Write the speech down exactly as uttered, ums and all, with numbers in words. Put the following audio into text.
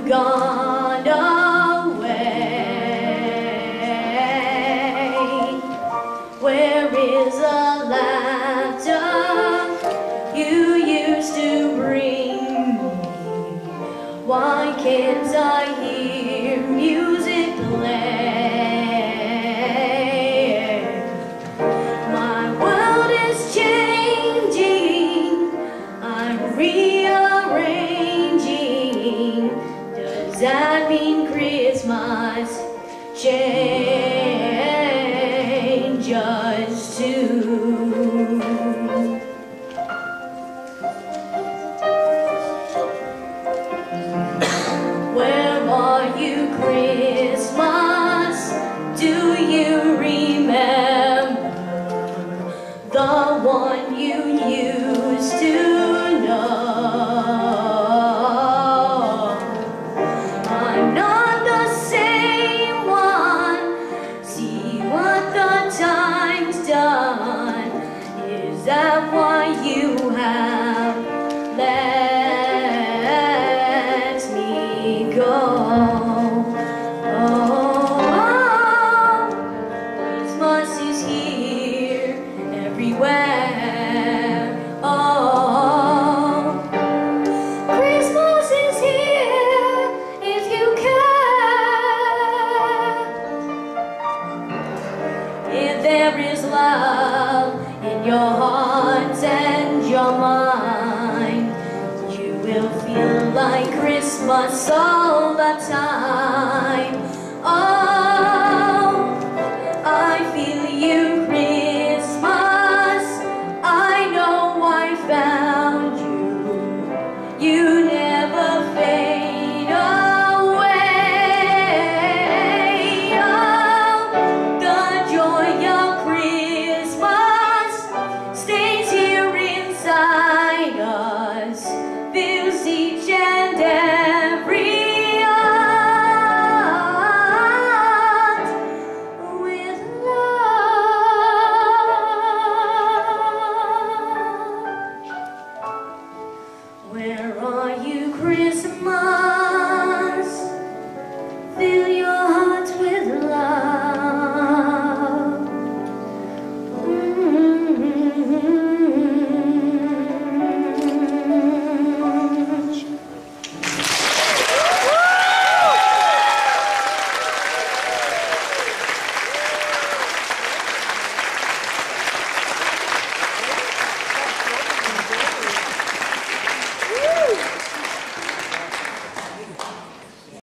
gone away? Where is the laughter you used to bring me? Why can't I hear music play? My world is changing, I'm rearranging. Does that mean Christmas changes too? Where are you, Christmas? Do you remember the one you used to know? I'm not the same one. See what the time's done. Is that why you have let me go? Oh, Christmas is here everywhere. Oh, Christmas is here if you care. If there is love in your heart and your mind, you will feel like Christmas all the time.